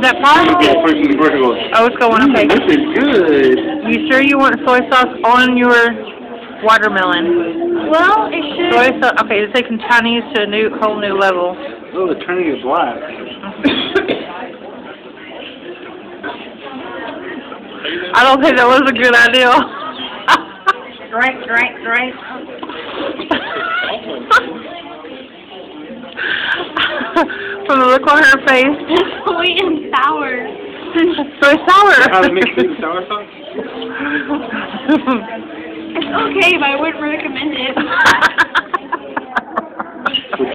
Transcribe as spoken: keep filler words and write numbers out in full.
That pasta. Oh, it's going okay. This is good. You sure you want soy sauce on your watermelon? Well, it should. Soy sauce. Okay, it's taking Chinese to a new, whole new level. Oh, the turning is black. I don't think that was a good idea. Drink, drink, drink. From the look on her face. It's sweet and sour. So it's sour. How to mix it with sour sauce? It's okay, but I wouldn't recommend it.